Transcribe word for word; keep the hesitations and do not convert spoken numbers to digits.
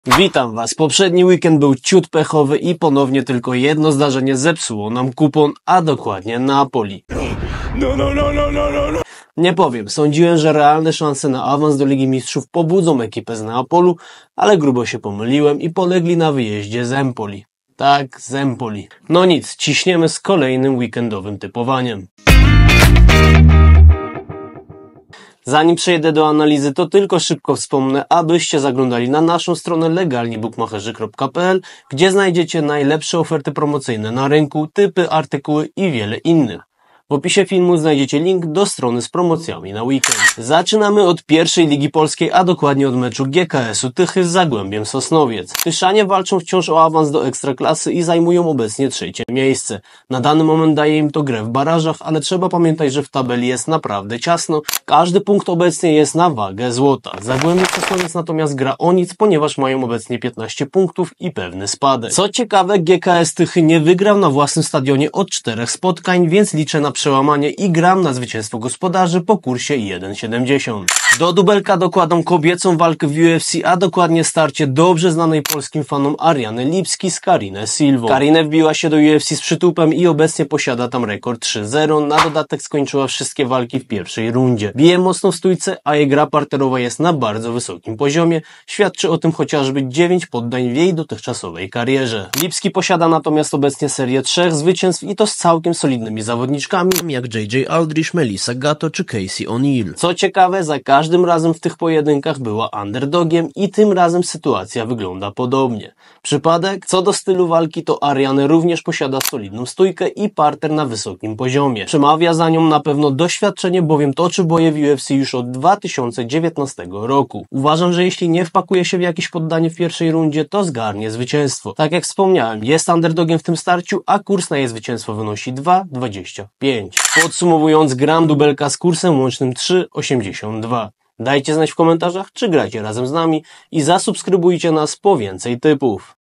Witam Was. Poprzedni weekend był ciut pechowy i ponownie tylko jedno zdarzenie zepsuło nam kupon, a dokładnie Napoli. No, no, no, no, no, no, no. Nie powiem, sądziłem, że realne szanse na awans do Ligi Mistrzów pobudzą ekipę z Neapolu, ale grubo się pomyliłem i polegli na wyjeździe z Empoli. Tak, z Empoli. No nic, ciśniemy z kolejnym weekendowym typowaniem. Zanim przejdę do analizy, to tylko szybko wspomnę, abyście zaglądali na naszą stronę legalni bookmacherzy kropka p l, gdzie znajdziecie najlepsze oferty promocyjne na rynku, typy, artykuły i wiele innych. W opisie filmu znajdziecie link do strony z promocjami na weekend. Zaczynamy od pierwszej Ligi Polskiej, a dokładnie od meczu G K S u Tychy z Zagłębiem Sosnowiec. Tyszanie walczą wciąż o awans do Ekstraklasy i zajmują obecnie trzecie miejsce. Na dany moment daje im to grę w barażach, ale trzeba pamiętać, że w tabeli jest naprawdę ciasno. Każdy punkt obecnie jest na wagę złota. Zagłębie Sosnowiec natomiast gra o nic, ponieważ mają obecnie piętnaście punktów i pewny spadek. Co ciekawe, G K S Tychy nie wygrał na własnym stadionie od czterech spotkań, więc liczę na przełamanie i gram na zwycięstwo gospodarzy po kursie jeden siedemdziesiąt. Do dubelka dokładam kobiecą walkę w U F C, a dokładnie starcie dobrze znanej polskim fanom Ariany Lipski z Karinę Silvą. Karinę wbiła się do U F C z przytupem i obecnie posiada tam rekord trzy zero. Na dodatek skończyła wszystkie walki w pierwszej rundzie. Bije mocno w stójce, a jej gra parterowa jest na bardzo wysokim poziomie. Świadczy o tym chociażby dziewięć poddań w jej dotychczasowej karierze. Lipski posiada natomiast obecnie serię trzech zwycięstw i to z całkiem solidnymi zawodniczkami jak J J Aldrich, Melissa Gatto czy Casey O'Neill. Co ciekawe, za każdym razem w tych pojedynkach była underdogiem i tym razem sytuacja wygląda podobnie. Przypadek? Co do stylu walki, to Ariane również posiada solidną stójkę i parter na wysokim poziomie. Przemawia za nią na pewno doświadczenie, bowiem toczy boje w U F C już od dwa tysiące dziewiętnastego roku. Uważam, że jeśli nie wpakuje się w jakieś poddanie w pierwszej rundzie, to zgarnie zwycięstwo. Tak jak wspomniałem, jest underdogiem w tym starciu, a kurs na jej zwycięstwo wynosi dwa dwadzieścia pięć. Podsumowując, gram dubelka z kursem łącznym trzy osiemdziesiąt dwa. Dajcie znać w komentarzach, czy gracie razem z nami i zasubskrybujcie nas po więcej typów.